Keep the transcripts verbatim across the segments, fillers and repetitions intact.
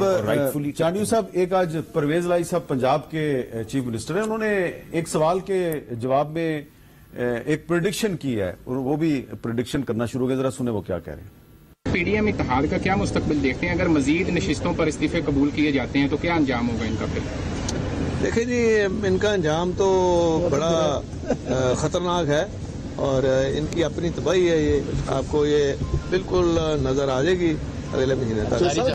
چانڈیو صاحب، ایک آج پرویز الہی صاحب پنجاب کے چیف منسٹر ہیں، انہوں نے ایک سوال کے جواب میں ایک پریڈکشن کی ہے اور وہ بھی پریڈکشن کرنا شروع ہو گیا. ذرا سنیں وہ کیا کہہ رہے ہیں. پی ڈی ایم اتحاد کا کیا مستقبل دیکھتے ہیں؟ اگر مزید نشستوں پر استعفے قبول کیے جاتے ہیں تو کیا انجام ہوگا ان کا؟ پھر دیکھیں جی، ان کا انجام تو بڑا خطرناک ہے اور ان کی اپنی تباہی ہے. یہ آپ کو یہ بالکل نظر آ جائے گی اگلے مہینے تک.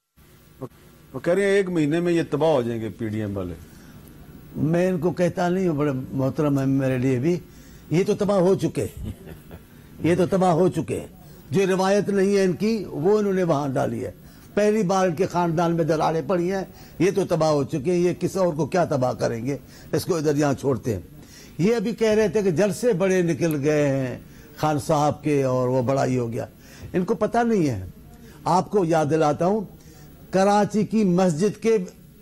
وہ کہہ رہے ہیں ایک مہینے میں یہ تباہ ہو جائیں گے پی ڈی ایم والے. میں ان کو کہتا نہیں ہوں، بڑے محترم ہے میرے لیے بھی. یہ تو تباہ ہو چکے یہ تو تباہ ہو چکے جو روایت نہیں ہے ان کی وہ انہوں نے وہاں ڈالی ہے. پہلی بار ان کے خاندان میں دراڑیں پڑی ہیں. یہ تو تباہ ہو چکے ہیں. یہ کسی اور کو کیا تباہ کریں گے؟ اس کو ادھر یہاں چھوڑتے ہیں. یہ ابھی کہہ رہے تھے کہ جلسے بڑے نکل گئے ہیں خان صاحب کے اور وہ بڑا ہی ہو گیا. ان کو پتہ نہیں ہے. آپ کو یاد دلاتا ہوں، کراچی کی مسجد کے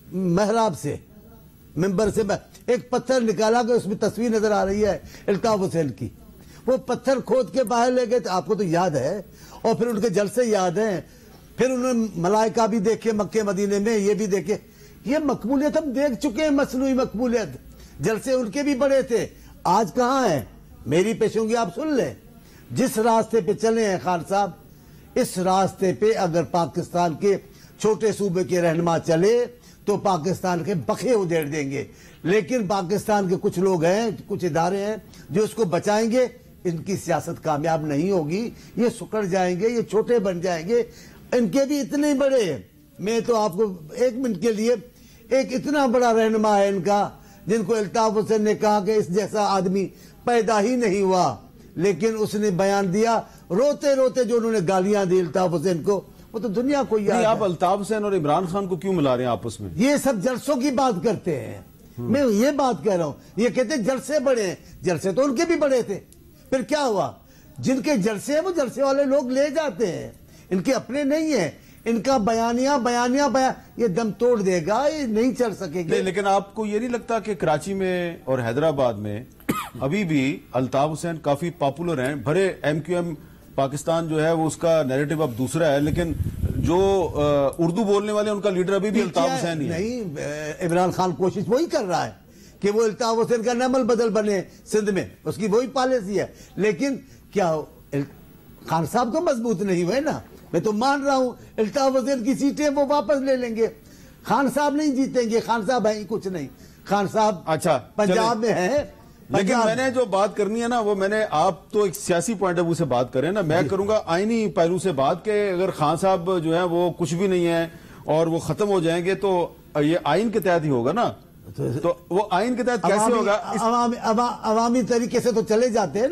محراب سے، ممبر سے ایک پتھر نکالا کہ اس میں تصویر نظر آ رہی ہے الطاف حسین کی. وہ پتھر کھود کے باہر لے گئے تھے، آپ کو تو یاد ہے. اور پھر ان کے جلسے یاد ہیں. پھر انہوں نے ملائکہ بھی دیکھے مکے مدینے میں، یہ بھی دیکھے. یہ مقبولیت ہم دیکھ چکے ہیں، مصنوعی مقبولیت. جلسے ان کے بھی بڑے تھے. آج کہاں ہیں؟ میری پیشنگی آپ سن لیں. جس راستے پہ چلے ہیں خان صاحب، اس راستے پہ اگر پاکستان کے چھوٹے صوبے کے رہنما چلے تو پاکستان کے بخے اجیڑ دیں گے. لیکن پاکستان کے کچھ لوگ ہیں، کچھ ادارے ہیں جو اس کو بچائیں گے. ان کی سیاست کامیاب نہیں ہوگی. یہ سکڑ جائیں گے، یہ چھوٹے بن جائیں گے. ان کے بھی اتنے بڑے ہیں. میں تو آپ کو ایک منٹ کے لیے، ایک اتنا بڑا رہنما ہے ان کا جن کو الطاف حسین نے کہا کہ اس جیسا آدمی پیدا ہی نہیں ہوا، لیکن اس نے بیان دیا روتے روتے جو انہوں نے گالیاں دی الطاف حسین کو، وہ تو دنیا کو یاد ہے. آپ الطاف حسین اور عمران خان کو کیوں ملا رہے ہیں آپس میں؟ یہ سب جلسوں کی بات کرتے ہیں. میں یہ بات کہہ رہا ہوں. یہ کہتے ہیں جلسے بڑے ہیں. جلسے تو ان کے بھی بڑے تھے. پھر کیا ہوا؟ جن کے جلسے ہیں وہ جلسے والے لوگ لے جاتے ہیں. ان کے اپنے نہیں ہیں. ان کا بیانیہ بیانیہ بیان یہ دم توڑ دے گا، یہ نہیں چل سکے گا. لیکن آپ کو یہ نہیں لگتا کہ کراچی میں اور حیدرآباد میں ابھی بھی الطاف حسین کافی پاپولر ہیں؟ بھرے ایم کیو ایم پاکستان جو ہے وہ اس کا نیریٹو اب دوسرا ہے، لیکن جو اردو بولنے والے ان کا لیڈر ابھی بھی الطاف حسین ہی ہے. نہیں، عمران خان کوشش وہی کر رہا ہے کہ وہ الطاف حسین کا نمل بدل بنے سندھ میں. اس کی وہی پالیسی ہے. لیکن کیا خان صاحب تو مضبوط نہیں ہوئے نا. میں تو مان رہا ہوں الطاف حسین کی سیٹیں وہ واپس لے لیں گے. خان صاحب نہیں جیتیں گے. خان صاحب ہیں کچھ نہیں. خان صاحب اچھا پنجاب میں ہیں. لیکن میں نے جو بات کرنی ہے نا، وہ میں نے، آپ تو ایک سیاسی پوائنٹ آف ویو سے بات کریں نا، میں کروں گا آئینی پہلو سے بات کہ اگر خان صاحب جو ہیں وہ کچھ بھی نہیں ہیں اور وہ ختم ہو جائیں گے تو یہ آئین کے تحت ہی ہوگا نا. تو وہ آئین کے تحت کیسے ہوگا؟ عوامی طریقے سے تو چلے جاتے ہیں.